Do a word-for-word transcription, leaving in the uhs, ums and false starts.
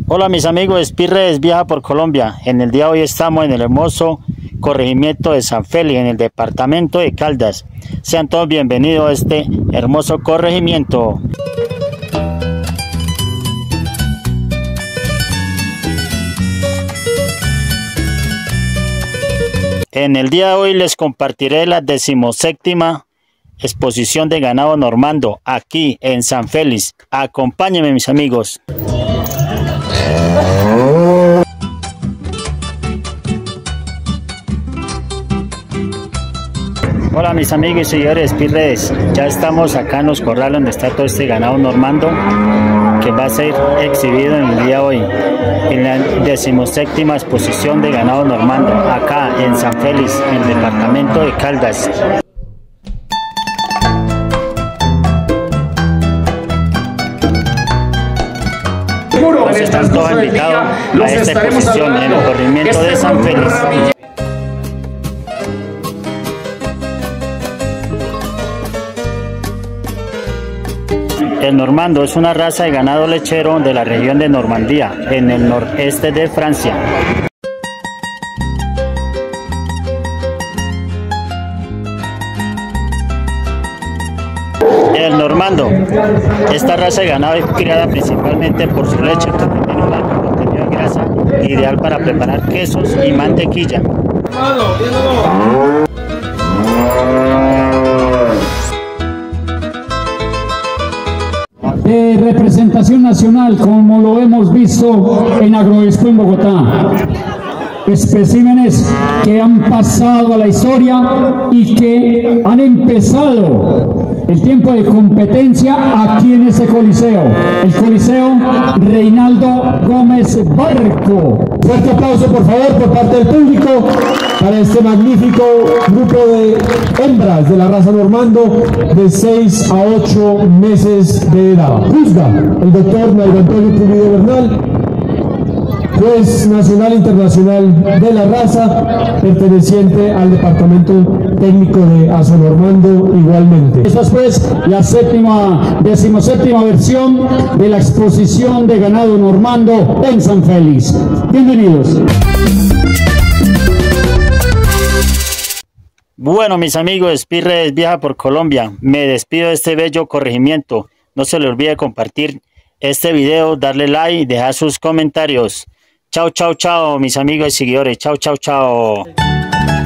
Hola mis amigos, Speedredes viaja por Colombia. En el día de hoy estamos en el hermoso corregimiento de San Félix, en el departamento de Caldas. Sean todos bienvenidos a este hermoso corregimiento. En el día de hoy les compartiré la decimoséptima exposición de ganado normando aquí en San Félix. Acompáñenme mis amigos. Hola mis amigos y seguidores de Speedredes, ya estamos acá en los corrales donde está todo este ganado normando que va a ser exhibido en el día de hoy en la decimoséptima exposición de ganado normando acá en San Félix, en el departamento de Caldas. Pues están todos invitados a esta exposición en el corregimiento de San Félix. El normando es una raza de ganado lechero de la región de Normandía, en el noreste de Francia. El normando, esta raza de ganado es criada principalmente por su leche, que tiene un alto contenido de grasa, ideal para preparar quesos y mantequilla. De representación nacional, como lo hemos visto en Agroexpo en Bogotá. Especímenes que han pasado a la historia y que han empezado el tiempo de competencia aquí en ese coliseo, el Coliseo Reinaldo Gómez Barco. Fuerte aplauso por favor por parte del público para este magnífico grupo de hembras de la raza normando de seis a ocho meses de edad. Juzga el doctor Nairo Antonio Pulido Bernal, juez nacional e internacional de la raza, perteneciente al departamento técnico de Azonormando igualmente. Esta es pues la séptima, decimoséptima versión de la exposición de ganado normando en San Félix. Bienvenidos. Bueno mis amigos, Speedredes viaja por Colombia. Me despido de este bello corregimiento. No se le olvide compartir este video, darle like y dejar sus comentarios. Chao, chao, chao, mis amigos y seguidores. Chao, chao, chao.